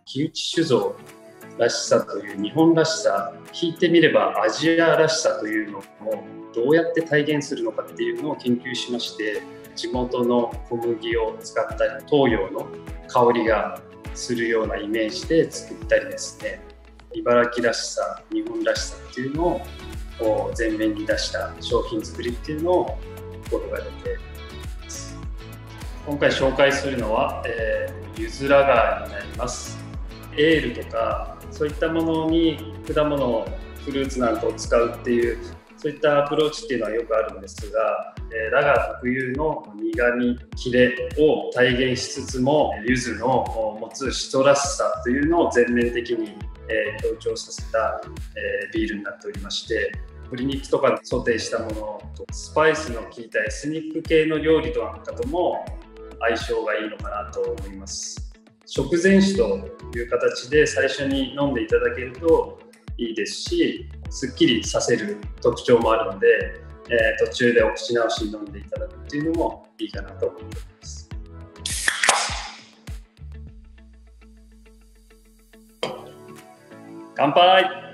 木内酒造らしさという日本らしさ、引いてみればアジアらしさというのをどうやって体現するのかっていうのを研究しまして、地元の小麦を使ったり東洋の香りがするようなイメージで作ったりですね、茨城らしさ、日本らしさっていうのを前面に出した商品作りっていうのを心がけています。今回紹介するのは、ゆずラガーになります。エールとかそういったものに果物、フルーツなんかを使うっていうそういったアプローチっていうのはよくあるんですが、ラガー特有の苦み、キレを体現しつつも、柚子の持つシトラスさというのを全面的に強調させたビールになっておりまして、鶏肉とかソテーしたものとスパイスの効いたエスニック系の料理とかとも相性がいいのかなと思います。食前酒という形で最初に飲んでいただけるといいですし、すっきりさせる特徴もあるので、途中でお口直しに飲んでいただくっていうのもいいかなと思っております。乾杯。